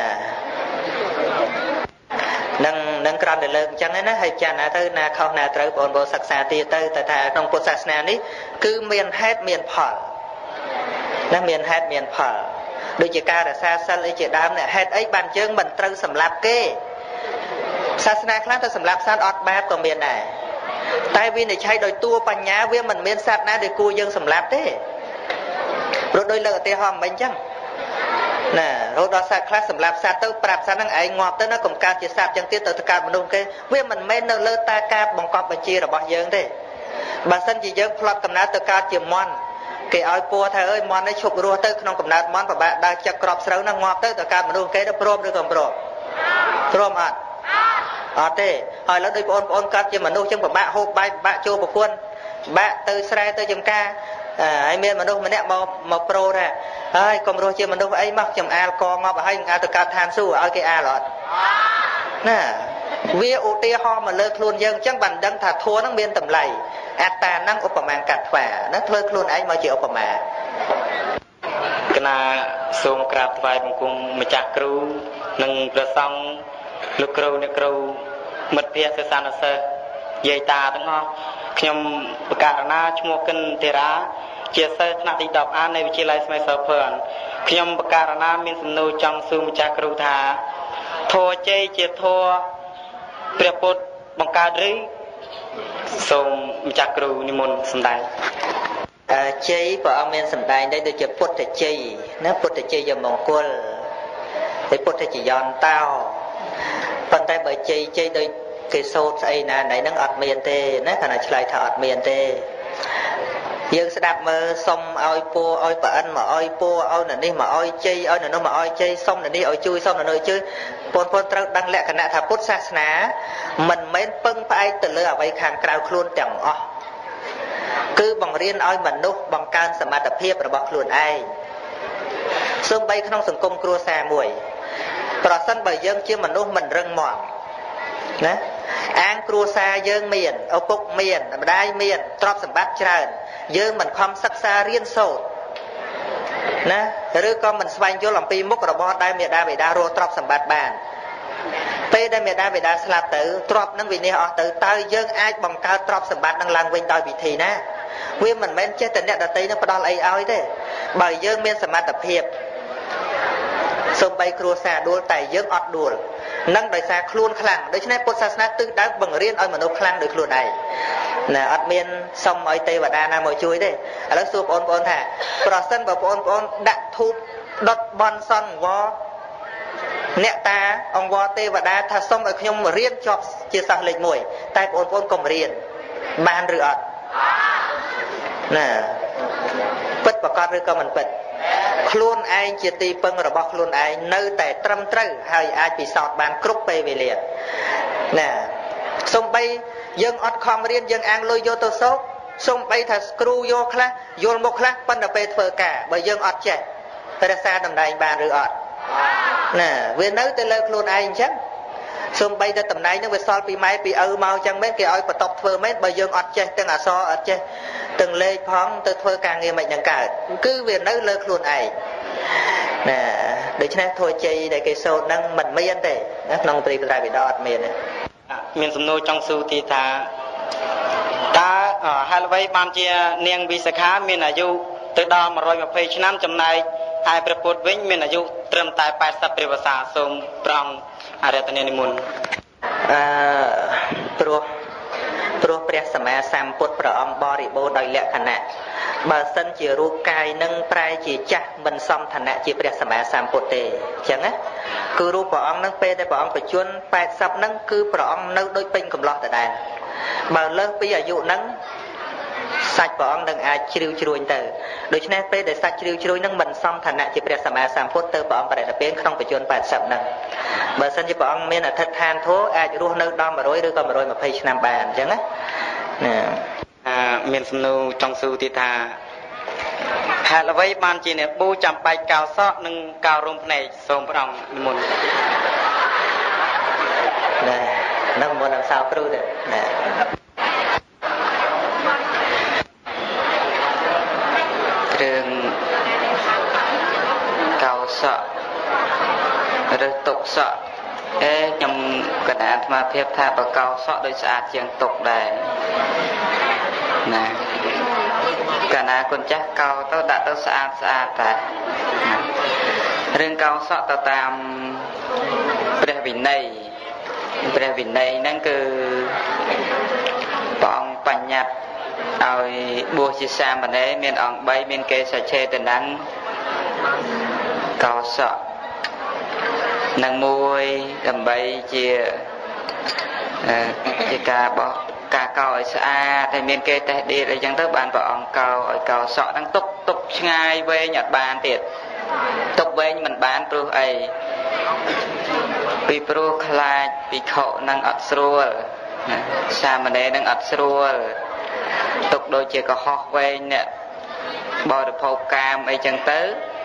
នឹងនឹងក្រំតែលើកអញ្ចឹងណាហើយចាណាទៅណាខុសណាត្រូវបងប្អូនសិក្សាទៀតទៅតែថាក្នុងពុទ្ធសាសនានេះគឺមានហេតុមានផលណាមានហេតុមានផលដូចជាការរក្សាសិលអីជាដើមនេះហេតុអីបានយើងមិនត្រូវសម្លាប់គេសាសនាខ្លះទៅសម្លាប់សត្វអត់បាបក៏មានដែរតែវិនិច្ឆ័យដោយតួបញ្ញាវាមិនមានសត្វណាដែលគួរយើងសម្លាប់ទេព្រោះដោយលើកឧទាហរណ៍មិនអញ្ចឹងណារហូតដល់សត្វខ្លះសម្លាប់សត្វទៅប្រាប់សត្វហ្នឹងឯងងាប់ទៅណាកុំកើតជាសត្វចឹងទៀតទៅទៅកើតមនុស្សគេវាមិនមែននៅលើតាការបង្កប់បញ្ជារបស់យើងទេបើសិនជាយើងផ្លត់កំណើតទៅកើតជាមន់គេឲ្យពួរថាអើយមន់នេះឈប់រស់ទៅក្នុងកំណើតមន់ប្របាក់ដើរចឹកក្របស្រូវហ្នឹងងាប់ទៅទៅកើតមនុស្សគេទៅព្រមឬក៏ព្រមព្រមអត់ ở thế hỏi là đôi bọn bọn cắt cho mà nuôi trong bạ hộp bay bạ chô bạc quân bạ từ sài từ chấm ca ai miền mà nuôi mà nè màu màu pro ra ai còn rồi chưa mà nuôi ấy mắc chấm al con ngọc hay al từ cắt than su ở cái al lọt nè vì ưu tiên họ mà lơ luôn dân chẳng bằng đăng thà thua nó miền tầm lầy ta năng ốp mạng cắt phà nó lơ luôn ấy mà chịu ốp mạng cái na xôm cạp vài bằng cùng mà chặt kêu nâng ra xong lúc kêu nè kêu mật phía sơ san sơ dây ta đúng không nhom cả na chung cân tê ra chia sẻ nạp đi đọc an này chia lại mấy sở phận nhom cả na miền sông nô trong xôm chặt kêu thà thua chơi chia thua bẹp bột bằng cá rưỡi xôm chặt kêu ni môn sầm đai chơi vợ ông miền sầm đai đây tôi chụp bột để chơi nó bột để chơi giờ mong quân để bột để chỉ giòn tao phần tay bởi chơi chơi đôi cái số ấy là này nó ọt miền tê nó khả năng lại thợ ọt miền tê dương sẽ đạp mơ xong oi po oi bạn mà oi po oi là đi mà oi chơi oi là nó mà oi chơi xong là đi oi chui xong là nơi chơi pon pon trâu đăng lẹ khả năng thà put sa ná mình mấy phân phải từ lừa vậy hàng cào luôn chẳng ọ cứ bằng riêng oi mình nút bằng can sầm mặt tập hiệp rồi bọc luôn ai xung bay không sừng công cua xa mùiประสานbởi dân chưa mình nuốt mình rừng mỏng nè ăn cua xa dân miền ở bục miền đai miền trọp sầm bát tràn dân mình không sắc xa riêng sâu nè rồi con mình xoay vô làm pi múc rồi bỏ đai miền đai bị đa rô trọp sầm bát bàn pe đai miền đai bị đa slap tử trọp năng vì này họ tử tay dân ai bằng cao trọp sầm bát năng lang vinh đòi bị thì nè nguyên mình men chết tình đã tí nó bắt đầu lấy áo thế bởi dân miền sầm bát tập hiệp xung bay cua xa đuôi tay dưỡng ọt đuôi nâng đời xa khuôn khăn đối với bột sa sná tư đã bằng riêng oi mà nó khăn được luôn này nè ọt miên xong oi tây và đa nam mồi chuối đây ở đó xua ôn ôn thả pro sân và ôn ôn đã thu đốt bon son vó nè ta ông vó tây và đa thà xong ở nhung mà riêng cho chia sang lịch mùi tay ôn ôn cùng riêng ban rửa ọt nè bật và con rửa con mình bật luôn ai chia ti phân rồi bọc luôn ai nơi tại trăm trâu hay ai bị sọt bàn cướp về về liền nè xong bay dân ọt khom riêng dân ăn lôi vô tô sốt xong bay thật screw vô khla vô một khla phân là về phở cả bởi dân ọt chạy phải ra xa tầm này bàn rửa ọt nè vì nơi tới lời luôn ai chắc xong bay tới tầm này nó về sol bị máy bị ơ mau chẳng mấy cái oi và tóc phở mấy bởi dân ọt chạy từng à so ọt chạy từng lê phóng tới phơi càng nghe mạnh nhàng cả cứ việc nói lơ luôn ấy nè để cho nên thôi chơi để cái số năng mình mấy anh thế nông tây lại bị đọt miền này miền sông nô trong su thì ta ta ở hai mươi ban chia niên vi sa khá miền là du từ đó mà rồi mà phê năm trong này aiประពុតវិញមានអាយុត្រឹមតែแปดสิบព្រះវស្សាសូមព្រះអង្គអរតនានិមន្តអឺព្រោះព្រោះព្រះសម្មាសម្ពុទ្ធព្រះអង្គបរិបូរណ៍ដោយលក្ខណៈបើសិនជារូបកាយនឹងប្រែជាចាស់មិនសមឋានៈជាព្រះសម្មាសម្ពុទ្ធទេអញ្ចឹងណាគឺរូបព្រះអង្គនឹងពេលដែលព្រះអង្គបច្ចុប្បន្នแปดสิบហ្នឹងគឺព្រះអង្គនៅដូចពេញកំឡោះដដែលបើលើសពីអាយុហ្នឹងសាច់ព្រះអង្គនឹងអាចជ្រាវជ្រួញទៅដូច្នេះពេលដែលសាច់ជ្រាវជ្រួញហ្នឹងមិនសមឋានៈជាព្រះសម្មាសម្ពុទ្ធទៅព្រះអង្គបរិនិព្វានក្នុងបច្ចុប្បន្នแปดสิบហ្នឹងបើសិនជាព្រះអង្គមានអធិដ្ឋានធម៌អាចរស់នៅដល់một trămឬក៏một trăm hai mươiឆ្នាំបានអញ្ចឹងណាណាអាមានសំណួរចង់សួរទៀតថាហេតុអ្វីបានជាអ្នកប៊ូចាំបាច់កោសក់និងកោរំភ្នែកសូមព្រះអង្គនិមន្តណែនឹងមុននឹងសៅគ្រូទេណែគ្រឿងកោសក់ឬទុកសក់អេខ្ញុំកណ្ដាអាត្មាភាពថាបកោសក់ដូចស្អាតជាងទុកដែរណាកណ្ដាគុណចាស់កោទៅដាក់ទៅស្អាតស្អាតតែរឿងកោសក់ទៅតាមព្រះវិន័យព្រះវិន័យហ្នឹងគឺព្រះអង្គបញ្ញត្តិឲ្យបួសជាសាមណេរមានអង្គបីមានកេសច្ឆេតនੰកោសក់នឹងមួយដើម្បីជាជាការបោះការកោឲ្យស្អាតហើយមានគេតេះដៀតអីចឹងទៅបានព្រះអង្គកោឲ្យកោសក់ហ្នឹងទុកទុកឆ្ងាយវែងអត់បានទៀតទុកវែងមិនបានព្រោះអីពពីព្រោះខ្លាចភិក្ខុនឹងអត់ស្រួលសាមណេរនឹងអត់ស្រួលទុកដូចជាកុហកវែងអ្នកបរិភោគកាមអីចឹងទៅ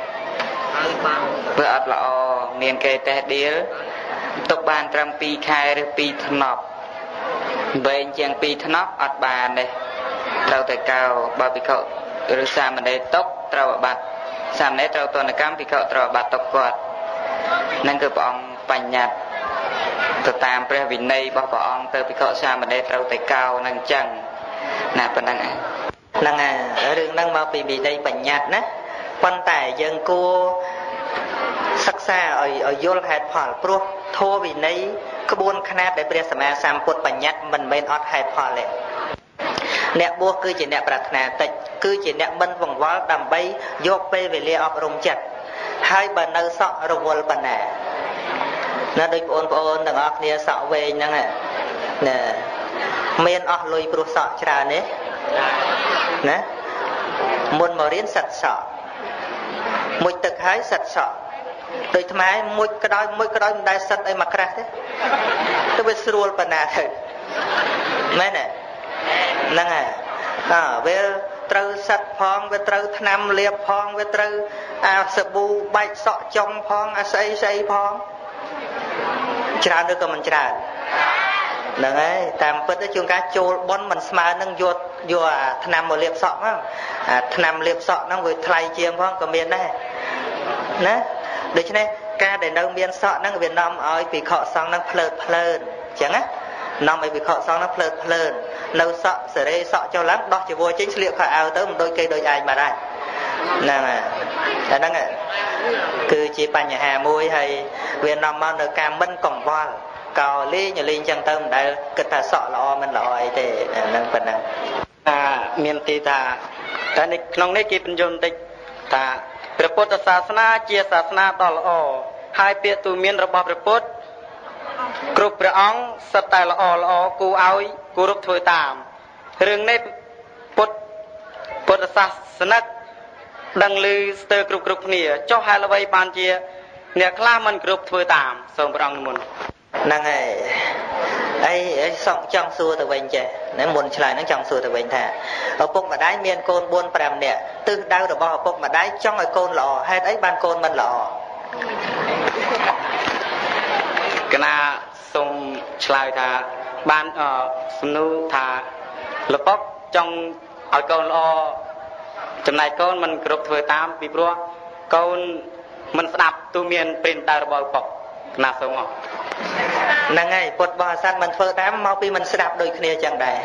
វាអត់ល្អមានគេតេះដៀលទុកបានត្រឹមពីរខែឬពីរថ្នប់វែងជាងពីរថ្នប់អត់បានទេត្រូវតែកោបើភិក្ខុឬសាមណេរទុកត្រូវអាបត្តិសាមណេរត្រូវទណ្ឌកម្មភិក្ខុត្រូវអាបត្តិទុកគាត់ហ្នឹងគឺព្រះអង្គបញ្ញត្តិទៅតាមព្រះវិន័យរបស់ព្រះអង្គទៅភិក្ខុសាមណេរត្រូវតែកោនឹងអញ្ចឹងណាប៉ុណ្ណឹងហ្នឹងហើយរឿងហ្នឹងមកពីវិន័យបញ្ញត្តិណាប៉ុន្តែយើងគួរសិក្សាឲ្យឲ្យយល់ហេតុផលព្រោះធម៌វិន័យក្បួនខ្នាតដែលព្រះសម្មាសម្ពុទ្ធបញ្ញត្តិមិនមែនអត់ហេតុផលទេអ្នកបួសគឺជាអ្នកប្រាថ្នាតិចគឺជាអ្នកបិណ្ឌវង្វល់ដើម្បីយកពេលវេលាអប់រំចិត្តហើយបើនៅសក់រវល់ប៉ុណ្ណាណាដូចបងប្អូនទាំងអស់គ្នាសក់វែងហ្នឹងណាមានអស់លុយព្រោះសក់ច្រើនទេណាមុនមករៀនសិតសក់មួយទឹកហើយសិតសក់ដូចថ្មមួយក្តោយមួយក្តោយមិនដែលសិតអីមកក្រាស់ទេទៅវាស្រួលប៉ុណ្ណាទៅមែនទេហ្នឹងហើយអើវាត្រូវសិតផងវាត្រូវថ្នាំលាបផងវាត្រូវអាសាប៊ូបែកសក់ចុងផងអាស្អីស្អីផងច្រើនឬក៏មិនច្រើនហ្នឹងហើយតាមពិតជួនកាលចូលប៉ុនមិនស្មើនឹងយកយកអាថ្នាំមកលាបសក់ហ្នឹងអាថ្នាំលាបសក់ហ្នឹងវាថ្លៃជាងផងក៏មានដែរណាដូច្នេះការដែលនៅមានសក់ហ្នឹងវានាំឲ្យភិក្ខុសង្ឃហ្នឹងភ្លើតភ្លើនអញ្ចឹងណានាំឲ្យភិក្ខុសង្ឃហ្នឹងភ្លើតភ្លើននៅសក់សេរីសក់ចុះឡើងដោះជីវរចេញស្លៀកខោអាវទៅមិនដូចគេដូចឯងបាទហ្នឹងហើយតែហ្នឹងគឺជាបញ្ហាមួយហើយវានាំមកនៅការមិនកង្វល់កោលេងលេងចឹងទៅមិនដែលគិតថាសក់ល្អមិនល្អអីទេហ្នឹងប៉ុណ្ណឹងថាមានទីថាតែក្នុងនេះគេបញ្យល់បន្តិចថាព្រះពុទ្ធសាសនាជាសាសនាដ៏ល្អហើយពាក្យទូមានរបស់ព្រះពុទ្ធគ្រប់ព្រះអង្គសិតតែល្អល្អគួរឲ្យគោរពធ្វើតាមរឿងនេះពុទ្ធពុទ្ធសាសនិកដឹងឮស្ទើរគ្រប់គ្រប់គ្នាចុះហេតុអ្វីបានជាអ្នកខ្លះមិនគ្រប់ធ្វើតាមសូមព្រះអង្គនិមន្តហ្នឹងហើយអីអីសក់ចង់សួរទៅវិញចេះណាមុនឆ្លើយហ្នឹងចង់សួរទៅវិញថាឪពុកម្ដាយមានកូនបួន ប្រាំនាក់ទិសដៅរបស់ឪពុកម្ដាយចង់ឲ្យកូនល្អហេតុអីបានកូនមិនល្អកណាសូមឆ្លើយថាបានសំណួរថាលពកចង់ឲ្យកូនល្អចំណែកកូនមិនគ្រប់ធ្វើតាមពីព្រោះកូនមិនស្ដាប់ទូមានព្រានដៅរបស់ឪពុកកណាសូមអរហ្នឹងហើយពុទ្ធបរិស័ទមិនធ្វើតាមមកពីមិនស្ដាប់ដូចគ្នាចឹងដែរ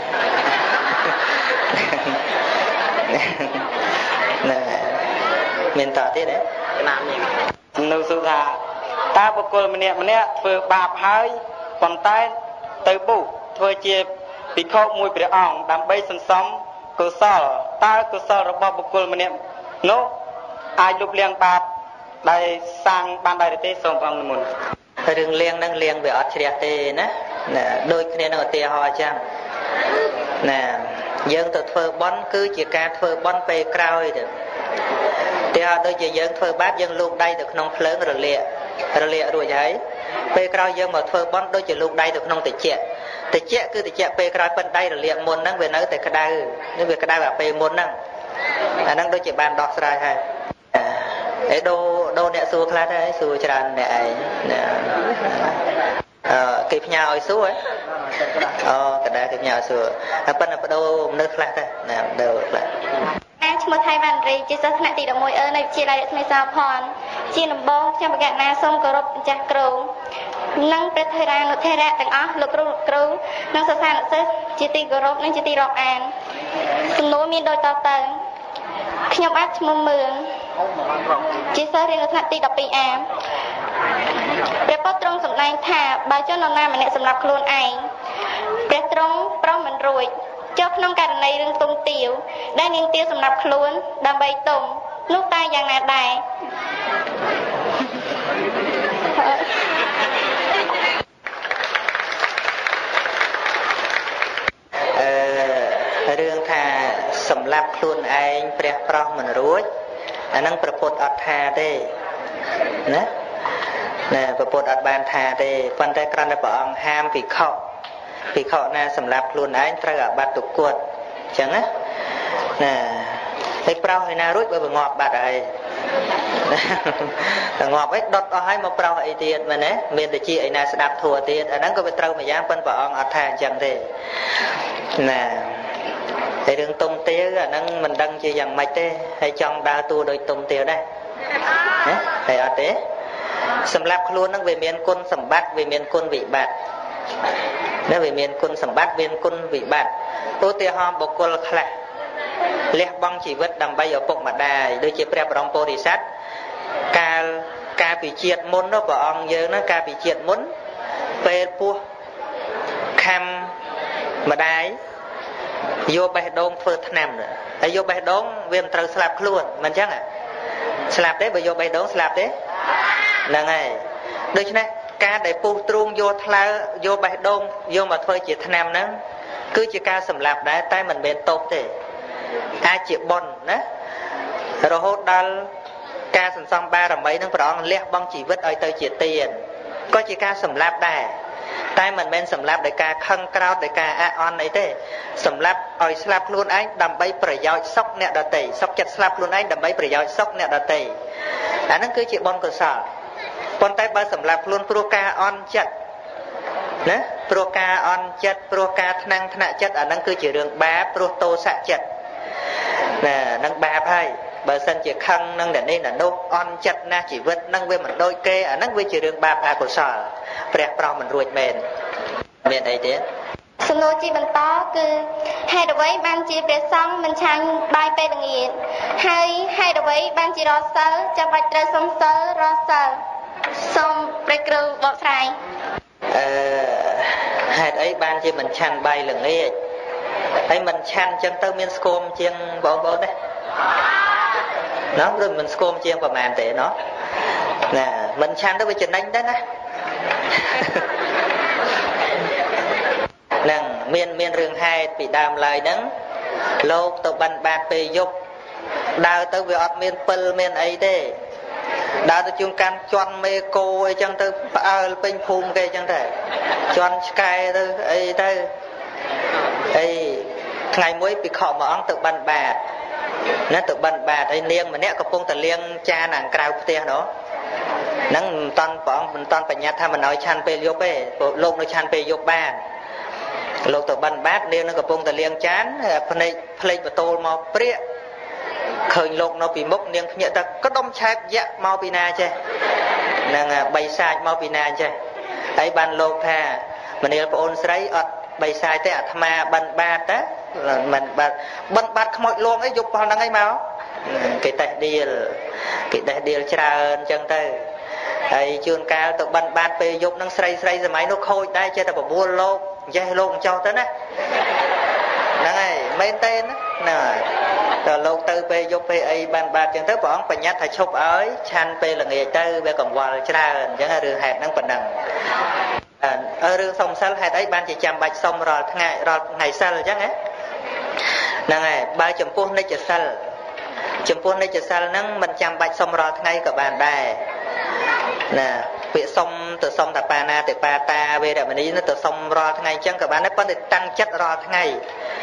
ណែមានតទៀតទេណាមាននៅសួរថាតើបុគ្គលម្នាក់ម្នាក់ធ្វើបាបហើយប៉ុន្តែទៅបុះធ្វើជាភិក្ខុមួយព្រះអង្គដើម្បីសន្សំកុសលតើកុសលរបស់បុគ្គលម្នាក់នោះអាចលុបលាងបាបដែលសាងបានដែរទេសូមព្រះអង្គនិមន្តរឿងលៀងហ្នឹងលៀងវាអត់ជ្រះទេណាណាដូចគ្នានឹងឧទាហរណ៍អញ្ចឹងណាយើងទៅធ្វើបន់គឺជាការធ្វើបន់ពេលក្រោយទៅតែអត់ដូចជាយើងធ្វើបាបយើងលូកដៃទៅក្នុងភ្លើងរលាករលាករួចហើយពេលក្រោយយើងមកធ្វើបន់ដូចជាលូកដៃទៅក្នុងតិចតិចគឺតិចពេលក្រោយប៉ុនដៃរលាកមុនហ្នឹងវានៅតែក្តៅនេះវាក្តៅអាពេលមុនហ្នឹងអាហ្នឹងដូចជាបានដោះស្រាយហើយអេដូដូអ្នកសួរខ្លះដែរសួរច្រើនអ្នកឯងអឺគេផ្ញើឲ្យសួរអូកណ្ដាលគេផ្ញើឲ្យសួរតែប៉ុន្តែបដូរមនុស្សខ្លះដែរណាបដូរខ្លះអាឈ្មោះថៃវ៉ាន់រីជាសិស្សថ្នាក់ទី11អឺនៅវិទ្យាល័យរស្មីសោភ័ណ្ឌជាដំបងខ្ញុំបកណាសូមគោរពម្ចាស់គ្រូនិងព្រះថេរានុថេរៈទាំងអស់លោកគ្រូគ្រូនិងសិស្សានុសិស្សជាទីគោរពនិងជាទីរាប់អានសំណួរមានដូចតទៅខ្ញុំអាចឈ្មោះមឿងជាសិស្សរៀននៅថ្នាក់ទី12អាព្រះពុទ្ធទ្រង់សម្ដែងថាបើជននរណាម្នាក់សម្រាប់ខ្លួនឯងព្រះទ្រង់ប្រោសមិនរួចចុះក្នុងករណីរឿងទុំទាវដែលនាងទាវសម្រាប់ខ្លួនដើម្បីទុំនោះតែយ៉ាងណាដែរអឺរឿងថាសម្រាប់ខ្លួនឯងព្រះប្រោសមិនរួចអាហ្នឹងព្រះពុទ្ធអត់ថាទេណា nè và bột ở bàn thà thì phân tay cắn để bỏ ham bị khọ bị khọ nè sầm lạp luôn ấy tra cả bát tục cuột chẳng á nè thấy prao hay na rút bởi ngọt bát ấy ngọt ấy đọt ở hai một prao ấy tiền mà nè miền để chi ấy na sẽ đạp thua tiền ở đó có bị trâu mà dám phân bỏ ở thà chẳng thế nè thì đường tung tiêu là nâng mình đăng chi rằng mạch thế hay trong đa tu đôi tung tiêu đây thầy ở thế sầm lạp luôn nó về miền quân sầm bát về miền quân vị bát nó về miền quân sầm bát miền quân vị bát tôi tiêu hòm bọc quân khla lẹ băng chỉ vứt đầm bay ở bụng mặt đài đôi chỉ prep rong porisat ca ca bị triệt môn nó của ông nhớ nó ca bị triệt môn về pua cam mà đài vô bài đông phơi nằm rồi ai vô bài đông viêm trâu slap luôn mình chắc à slap đấy bởi vô bài đông slap đấy là ngày đôi chứ này ca để pu truông vô thla vô bài đông vô mà phơi chỉ nằm nữa cứ chỉ ca sầm lạp đá tay mình bên tốt thế ai chịu bon đó rồi hốt đal ca sầm xong ba làm mấy nó phải lẹ băng chỉ vứt ở tới chỉ tiền có chỉ ca sầm lạp đài tay mình bên sầm lạp để ca khăng cao để ca a on này thế sầm lạp oi slap luôn anh đầm bay bể dạo sóc nẹt đợt tẩy sóc chặt slap luôn anh đầm bay bể dạo sóc nẹt đợt tẩy anh nó cứ chịu bon cơ sở con tay ba sầm lạp luôn pro ca on chặt nè pro ca on chặt pro ca năng thna chặt ở năng cứ chỉ đường ba pro tô xạ chặt nè năng ba hay bờ sân chỉ khăng năng để đây là nô on chặt na chỉ vứt năng về mình đôi kê ở năng về chỉ đường ba ba của sở bẹt pro mình ruột mền mền ấy thế สนุจีบันต้อคือให้ดอกไว้บางจีเปรียซองมันช่างใบไปดังเงียให้ให้ดอกไว้บางจีรอเซอร์จะไปเตะสมเซอร์รอเซอร์สมเปรกรูบอกใครเหตุấy banจีมันช่างใบหรือไงไอ้มันช่างจังเติมเมียนสโคมเชียงบ่บ่ได้เนาะเรื่องมันสโคมเชียงประมาณแต่เนาะnè mình sang đó với trình anh đó nè nè miền miền rừng hai bị đàm lại nắng lô tàu bắn bạt về dục đào tới về ọt miền pil miền ấy thế đào tới chung can chọn mê cô ấy chẳng tới ở bên phum cái chẳng thể chọn sky tới ấy tới ấy ngày mới bị khọ mà ông tự bắn bạt nó tự bắn bạt ấy liêng mà nè có phong tự liêng cha nàng cào tia đó nắng toàn bọn mình toàn phải nhặt tham mình nói chan pe vô pe lông nó chan pe vô ba lông tờ bắn bát nên nó gặp bông tờ liêng chán plei plei và tô màu pria khởi lông nó bị mốc niềng nhẹ ta có đông chát dạ mau pina che nàng bay sai mau pina che ấy ban lông tha mình yêu ôn sấy ọt bay sai tới à tham bắn bát á là mình bắn bắn bát không mọi luôn ấy dục vào năng ấy máu cái tay đi cái tay đi chả chân tay ai chuồn cao tụ bắn bát về dục năng say say rồi máy nó khôi đây chơi ta bảo mua lô dây lô cho tới nè này mấy tên nè rồi lô tư về dục về ai bắn bát chân tới bọn phải nhát phải chụp ấy chan về là nghề tư về còn qua chả chẳng là đường hẹp năng phần đằng ở đường sông sân hẹp ấy ban chỉ chăm bạch sông rồi ngày rồi ngày sau chắc hết này ba chấm phu này chỉ sau chấm phu này chỉ sau năng mình chăm bạch sông rồi ngày cả bàn bài nè việc xong từ xong tập ba na từ ba ta về để mình đi nó từ xong rồi ngày chân các bạn nó có thể tăng chất rồi ngày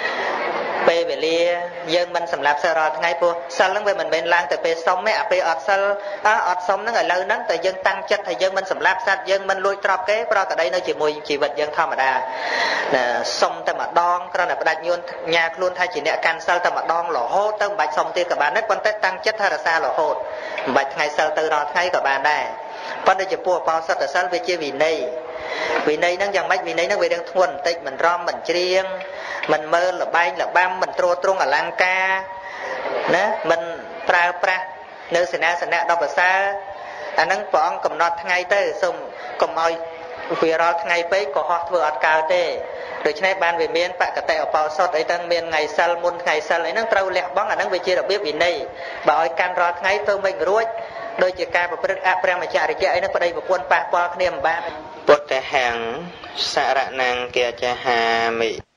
về về lia dân mình sắm lạp sơ rồi ngày po sau lần về mình bên lang từ về xong mấy về ọt sau ọt xong nó ngày lâu nắng từ dân tăng chất thì dân mình sắm lạp sát dân mình lôi trọc cái pro tại đây nó chỉ mùi chỉ vật dân thao mà đà nè xong ta mà đong cái này đặt nhôn nhà luôn thay chỉ nẹt can sau ta mà đong lỗ hốt tới bạch xong thì các bạn nó quan tết tăng chất hay là xa lỗ hốt bạch ngày sau từ rồi ngày các bạn đây phần đây chỉ bùa bao sát ở sát về chia vì này vì này nó chẳng mấy vì này nó về đang thuần tịch mình rom mình riêng mình mơ là bay là băm mình trô trông ở lang ca nè mình pra pra nơi sân na sân na đọc ở xa anh nâng bọn cầm nọt ngày tới xong cầm mỏi vì rồi ngày tới có họ vừa ở cao thế rồi cho nên ban về miền bạn cả tay ở bao sát ấy đang miền ngày sau môn ngày sau ấy nó trâu lẹ bóng anh nâng về chia được biết vì này bảo can rồi ngày tôi mình ruột đôi chỉ ca và bật áp ra mà chạy chạy ấy nó có đây một quân pa qua niềm ba bột hàng xạ rạ nàng kia cha hà mỹ